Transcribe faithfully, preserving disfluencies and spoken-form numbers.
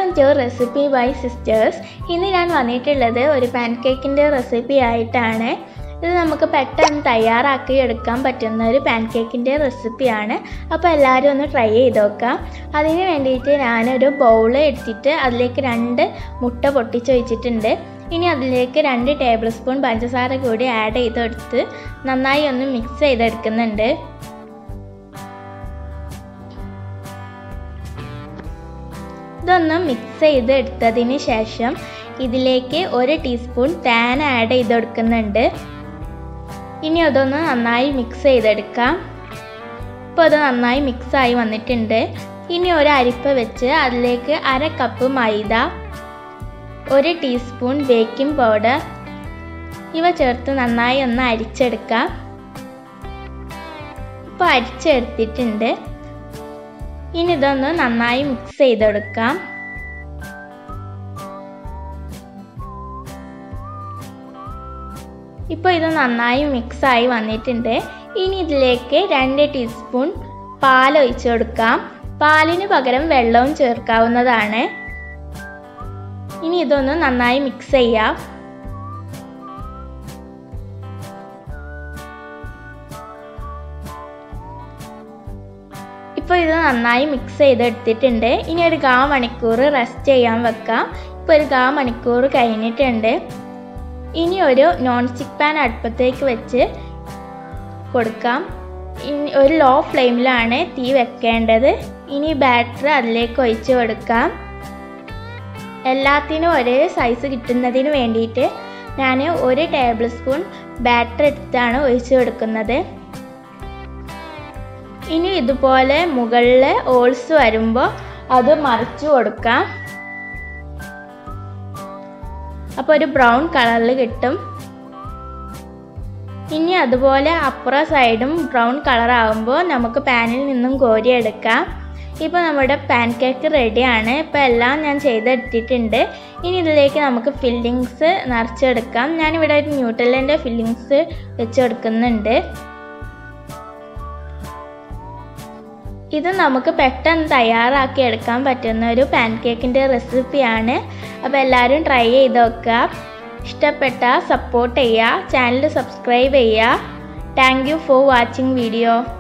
To recipe by sisters. ഇന്ന് ഞാൻ വന്നിട്ടുള്ളത് ഒരു പാൻകേക്കിൻ്റെ റെസിപ്പി ആയിട്ടാണ്. ഇത് നമുക്ക് പെട്ടെന്ന് തയ്യാറാക്കി എടുക്കാൻ പറ്റുന്ന ഒരു പാൻകേക്കിൻ്റെ റെസിപ്പിയാണ്. അപ്പോൾ എല്ലാവരും ഒന്ന് ട്രൈ ചെയ്ത് നോക്കാം. അതിന് വേണ്ടിയിട്ട് ഞാനൊരു ബൗൾ എടുത്തിട്ട് അതിലേക്ക് രണ്ട് മുട്ട പൊട്ടിച്ച് വെച്ചിട്ടുണ്ട്. ഇനി അതിലേക്ക് രണ്ട് ടേബിൾ സ്പൂൺ പഞ്ചസാര കൂടി ആഡ് ചെയ്തെടുത്ത് നന്നായി ഒന്ന് മിക്സ് ചെയ്തെടുക്കുന്നുണ്ട്. ഇതൊന്ന് മിക്സ് ചെയ്തെടുത്തതിന് ശേഷം ഇതിലേക്ക് ഒരു ടീസ്പൂൺ തേൻ ആഡ് ചെയ്തെടുക്കുന്നുണ്ട്. ഇനി അതൊന്ന് നന്നായി മിക്സ് ചെയ്തെടുക്കാം. ഇപ്പോൾ അത് നന്നായി മിക്സായി വന്നിട്ടുണ്ട്. ഇനി ഒരു അരിപ്പ വെച്ച് അതിലേക്ക് അര കപ്പ് മൈദ, ഒരു ടീസ്പൂൺ ബേക്കിംഗ് പൗഡർ ഇവ ചേർത്ത് നന്നായി ഒന്ന് അരിച്ചെടുക്കാം. ഇപ്പോൾ അരിച്ചെടുത്തിട്ടുണ്ട്. ഇനി ഇതൊന്ന് നന്നായി മിക്സ് ചെയ്തെടുക്കാം. ഇപ്പോൾ ഇത് നന്നായി മിക്സായി വന്നിട്ടുണ്ട്. ഇനി ഇതിലേക്ക് രണ്ട് ടീസ്പൂൺ പാൽ ഒഴിച്ചു കൊടുക്കാം. പാലിന് പകരം വെള്ളവും ചേർക്കാവുന്നതാണ്. ഇനി ഇതൊന്ന് നന്നായി മിക്സ് ചെയ്യാം. ഇപ്പോൾ ഇത് നന്നായി മിക്സ് ചെയ്തെടുത്തിട്ടുണ്ട്. ഇനി ഒരു കാ മണിക്കൂർ റെസ്റ്റ് ചെയ്യാൻ വെക്കാം. ഇപ്പോൾ ഒരു കാ മണിക്കൂർ കഴിഞ്ഞിട്ടുണ്ട്. ഇനി ഒരു നോൺ സ്റ്റിക്ക് പാൻ അടുപ്പത്തേക്ക് വെച്ച് കൊടുക്കാം. ഇനി ഒരു ലോ ഫ്ലെയിമിലാണ് തീ വെക്കേണ്ടത്. ഇനി ബാറ്റർ അതിലേക്ക് ഒഴിച്ച് കൊടുക്കാം. എല്ലാത്തിനും ഒരേ സൈസ് കിട്ടുന്നതിന് വേണ്ടിയിട്ട് ഞാൻ ഒരു ടേബിൾ സ്പൂൺ ബാറ്റർ എടുത്താണ് ഒഴിച്ച് കൊടുക്കുന്നത്. ഇനി ഇതുപോലെ മുകളിൽ ഹോൾസ് വരുമ്പോൾ അത് മറിച്ച് കൊടുക്കാം. അപ്പോൾ ഒരു ബ്രൗൺ കളറിൽ കിട്ടും. ഇനി അതുപോലെ അപ്പുറം സൈഡും ബ്രൗൺ കളർ ആകുമ്പോൾ നമുക്ക് പാനിൽ നിന്നും കോരിയെടുക്കാം. ഇപ്പോൾ നമ്മുടെ പാൻ കേക്ക് റെഡിയാണ്. ഇപ്പോൾ എല്ലാം ഞാൻ ചെയ്തെടുത്തിട്ടുണ്ട്. ഇനി ഇതിലേക്ക് നമുക്ക് ഫില്ലിങ്സ് നിറച്ചെടുക്കാം. ഞാനിവിടെ ഒരു ന്യൂട്ടെല്ലൻ്റെ ഫില്ലിങ്സ് വെച്ച് കൊടുക്കുന്നുണ്ട്. ഇത് നമുക്ക് പെട്ടെന്ന് തയ്യാറാക്കി എടുക്കാൻ പറ്റുന്ന ഒരു പാൻകേക്കിൻ്റെ റെസിപ്പിയാണ്. അപ്പോൾ എല്ലാവരും ട്രൈ ചെയ്ത് നോക്കുക. ഇഷ്ടപ്പെട്ടാൽ സപ്പോർട്ട് ചെയ്യുക, ചാനൽ സബ്സ്ക്രൈബ് ചെയ്യുക. Thank you for watching video.